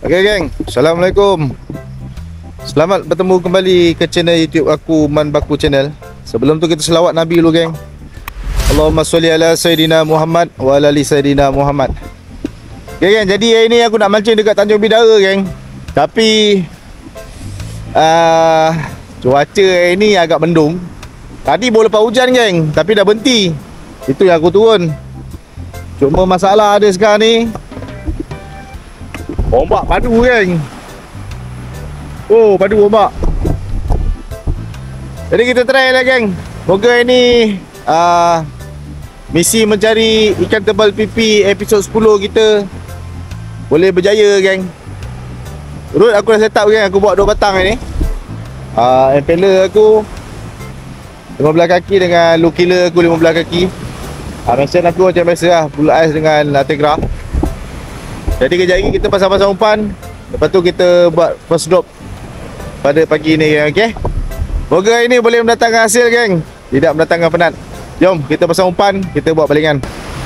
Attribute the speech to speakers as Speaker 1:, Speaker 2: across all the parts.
Speaker 1: Okay geng, Assalamualaikum. Selamat bertemu kembali ke channel YouTube aku, Man Baku Channel. Sebelum tu kita selawat Nabi dulu geng. Allahumma sholli ala Sayyidina Muhammad wa ala ali Sayyidina Muhammad. Okay geng, jadi hari ni aku nak mancing dekat Tanjung Bidara geng. Tapi cuaca hari ni agak mendung. Tadi boleh lepas hujan geng, tapi dah berhenti. Itu yang aku turun. Cuma masalah ada sekarang ni, ombak padu geng. Oh, padu ombak. Jadi kita try lah geng. Moga ini misi mencari ikan tebal pipi episod 10 kita boleh berjaya geng. Rod aku dah set up geng. Aku bawa 2 batang ni. Impeller aku 15 kaki dengan low killer aku 15 kaki. Mesin aku macam biasa lah, Blue Ice dengan Tegra. Jadi kejap lagi kita pasang-pasang umpan. Lepas tu kita buat first drop pada pagi ni geng, okay? Moga ini boleh mendatangkan hasil geng, tidak mendatangkan penat. Jom kita pasang umpan, kita buat balingan.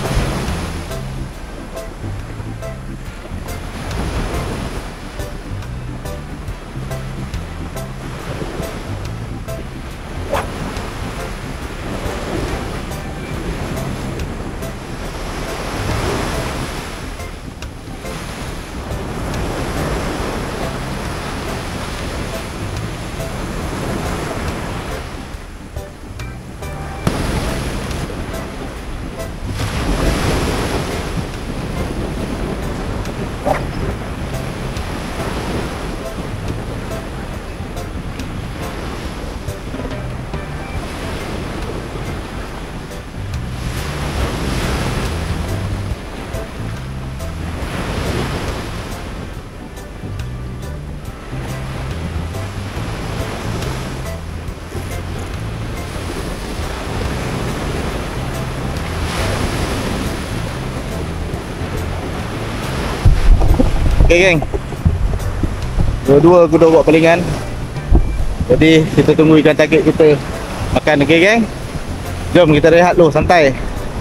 Speaker 1: Okay geng, dua-dua aku dah buat palingan. Jadi kita tunggu ikan target kita makan. Okay geng, jom kita rehat dulu, santai.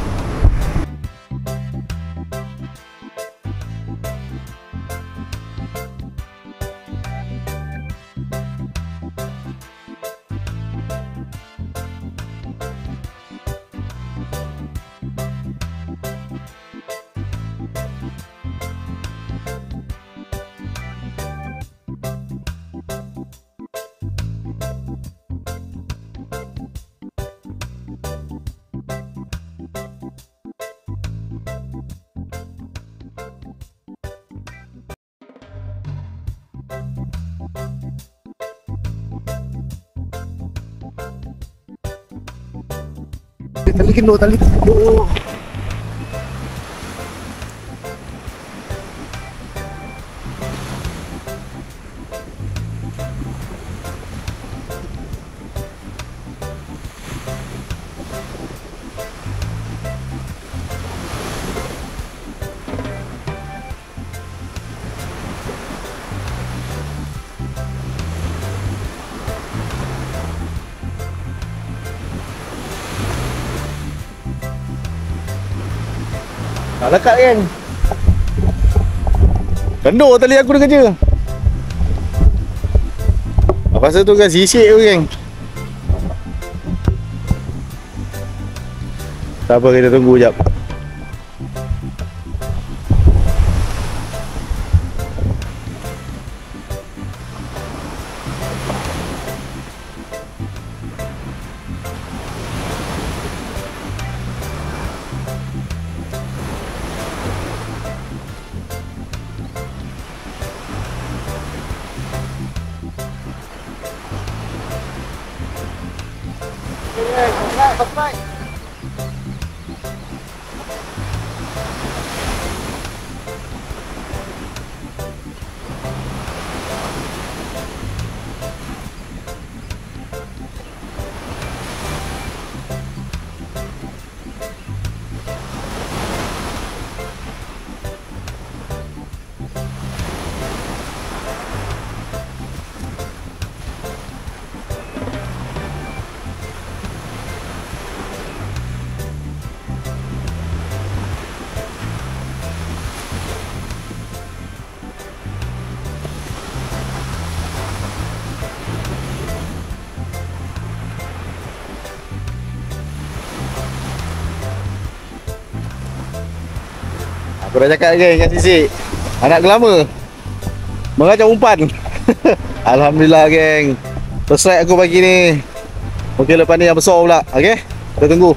Speaker 1: Tali kendo, tali kendo. Tak lekat geng. Kendor tali aku dah kerja. Pasal tu kan sisik tu geng. Tak apa, kita tunggu jap. Baik. Aku dah cakap geng kat Sisik, anak gelama mengacau umpan. Alhamdulillah geng, first strike aku pagi ni. Mungkin lepas ni yang besar pula. Okay, kita tunggu.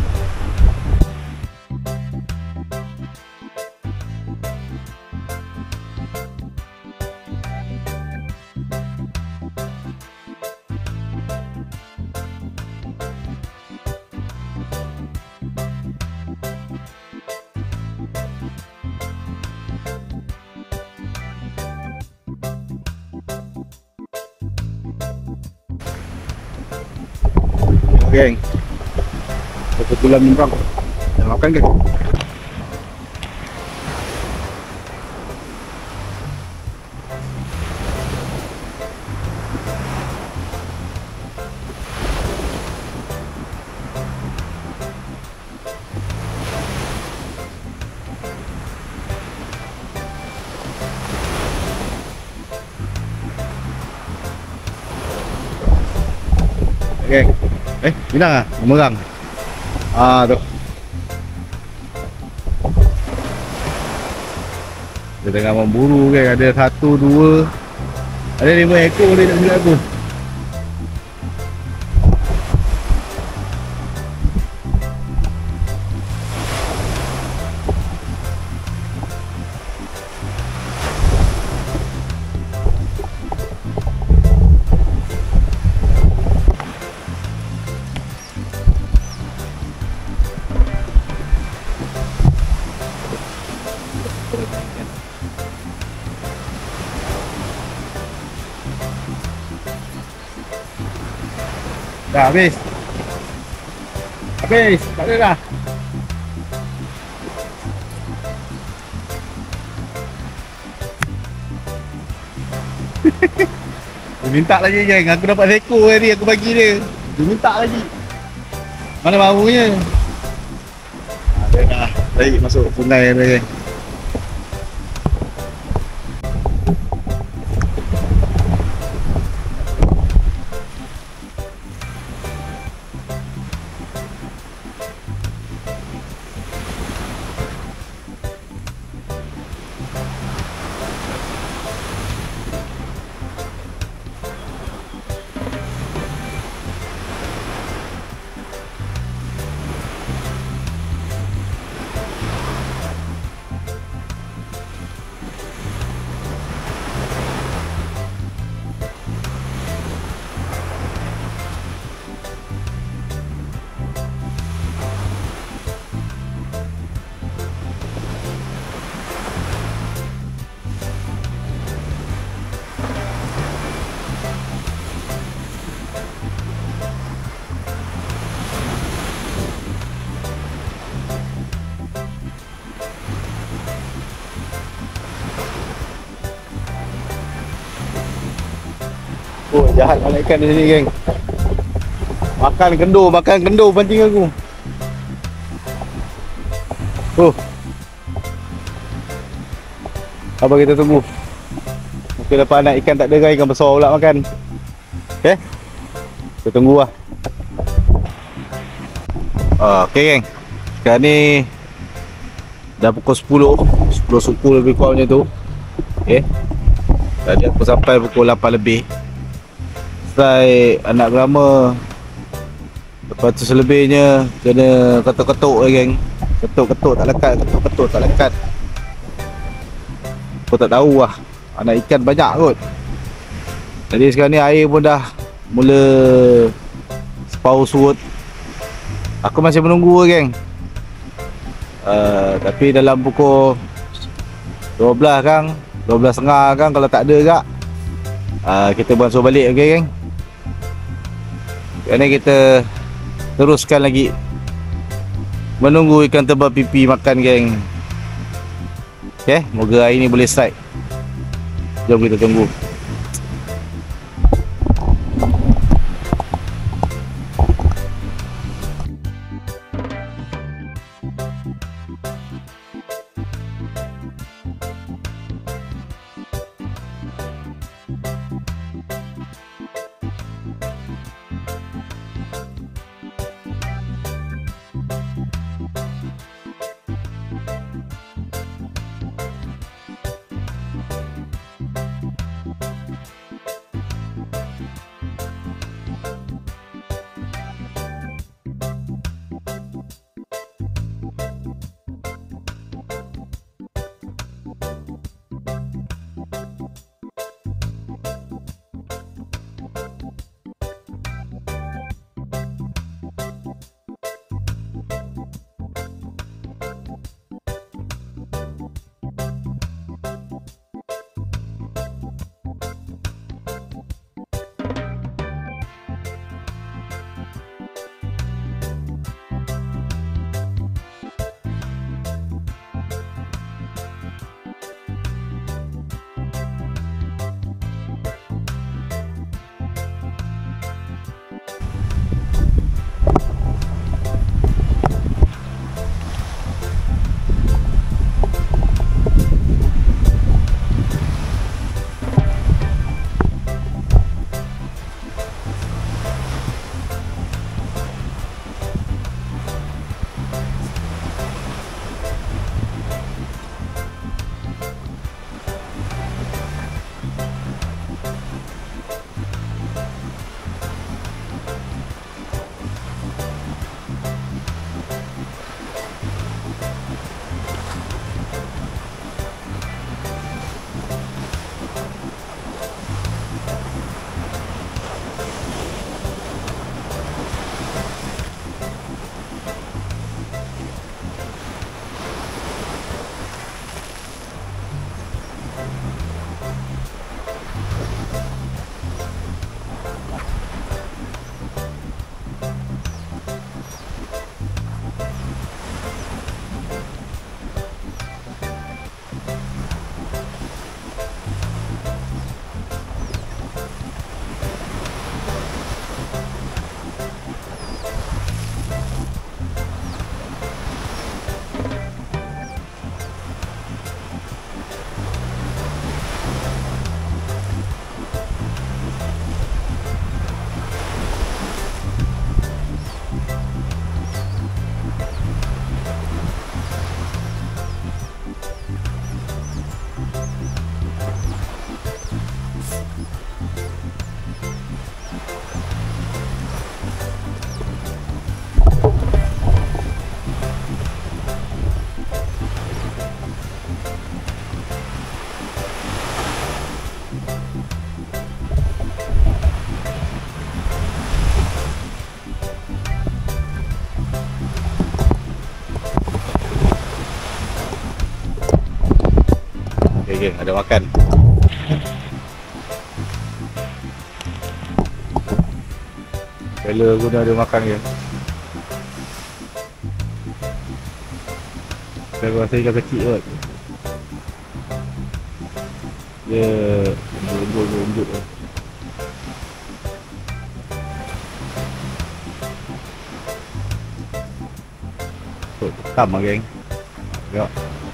Speaker 1: Geng, kebetulan memang dah makan geng. Geng, bilang ah, merang. Tu. Dia tengah memburu kan, ada 1, 2, ada 5 ekor dia nak silap aku. Dah habis. Habis, tak ada dah. Dia minta lagi geng, aku dapat seekor tadi aku bagi dia. Dia minta lagi. Mana baunya? Ada dah. Tarik masuk sungai dia geng. Oh, jahat makan ikan di sini geng. Makan kendur pancing aku. Oh. Apa kita tunggu? Mungkin lepas anak ikan tak ada kan, ikan besar pula makan. Okay, kita tunggu lah. Okay geng, sekarang ni dah pukul 10 suku lebih kurang macam tu. Okay, tadi aku sampai pukul 8 lebih. Selesai anak gelama. Lepas tu selebihnya kena ketuk-ketuk geng. Ketuk-ketuk tak lekat, ketuk-ketuk tak lekat. Aku tak tahu lah, anak ikan banyak kot. Jadi sekarang ni air pun dah mula separuh surut. Aku masih menunggu geng. Tapi dalam pukul 12 kan, 12.30 kan, kalau tak ada kak, kita beransur balik. Okay geng, sekarang ni kita teruskan lagi menunggu ikan tebal pipi makan geng. Okay, moga hari ni boleh strike. Jom kita tunggu. Okay, ada makan. Fella aku dah ada makan ke. Saya rasa ikan kecil kot. Dia unduk. Hitam lah geng. Tengok.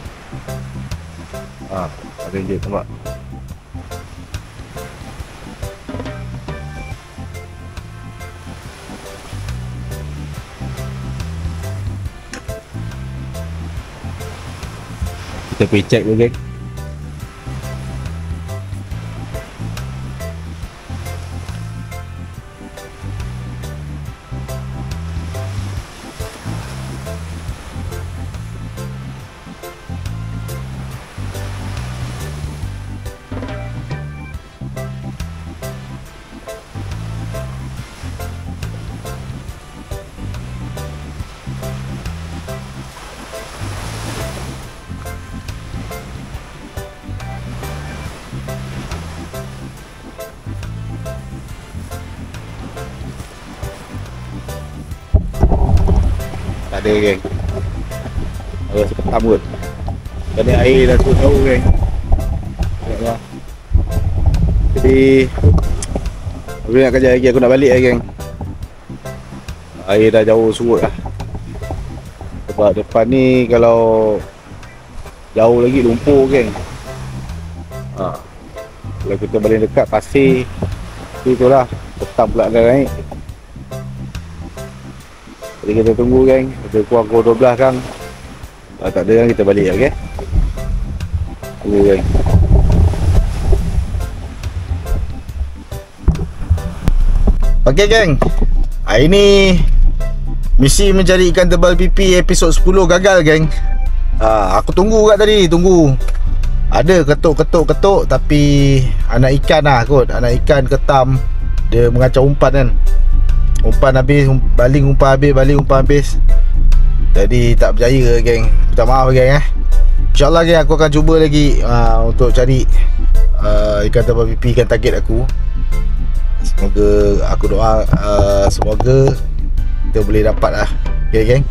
Speaker 1: Ada je nampak. Kita pergi check dulu geng. Tak ada geng. Rasa ketam kot. Kerana air dah turun jauh geng. Tengoklah. Jadi aku nak kerja lagi, aku nak balik lah geng. Air dah jauh surut lah. Sebab depan ni kalau jauh lagi lumpur geng. Kalau kita balik dekat pasir, itulah ketam pula dah naik. Jadi kita tunggu geng, kita kurang pukul 12 kan. Tak ada kan, kita balik okey. Tunggu geng. Okey geng. Hari ni misi mencari ikan tebal pipi episod 10 gagal geng. Aku tunggu kat tadi, tunggu. Ada ketuk tapi anak ikan lah kot. Anak ikan ketam, dia mengacau umpan kan. Umpan habis, baling umpan habis. Jadi tak berjaya geng. Minta maaf geng InsyaAllah geng, aku akan cuba lagi untuk cari ikan tebal pipi, ikan target aku. Semoga aku doa semoga kita boleh dapat lah. Okay geng,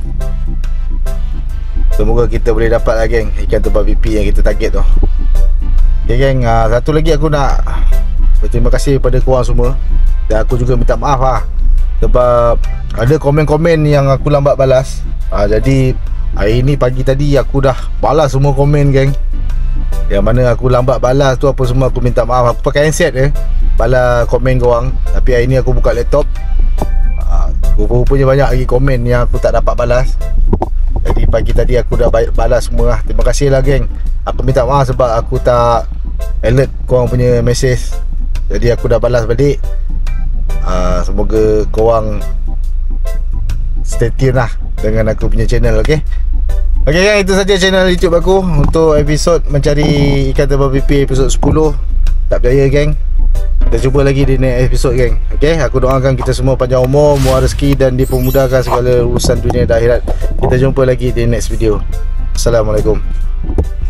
Speaker 1: semoga kita boleh dapat lah geng ikan tebal pipi yang kita target tu. Okay geng, satu lagi aku nak berterima kasih kepada korang semua. Dan aku juga minta maaf lah sebab ada komen-komen yang aku lambat balas. Jadi hari ni pagi tadi aku dah balas semua komen geng. Yang mana aku lambat balas tu apa semua aku minta maaf. Aku pakai handset balas komen korang. Tapi hari ni aku buka laptop, rupanya banyak lagi komen yang aku tak dapat balas. Jadi pagi tadi aku dah balas semua lah. Terima kasih lah geng. Aku minta maaf sebab aku tak alert korang punya mesej. Jadi aku dah balas balik. Semoga korang stay tune lah dengan aku punya channel. Okay gang, itu saja channel YouTube aku untuk episod mencari ikan tebal pipi episod 10. Tak berjaya geng. Kita cuba lagi di next episod geng. Okay, aku doakan kita semua panjang umur, murah rezeki dan dipermudahkan segala urusan dunia dan akhirat. Kita jumpa lagi di next video. Assalamualaikum.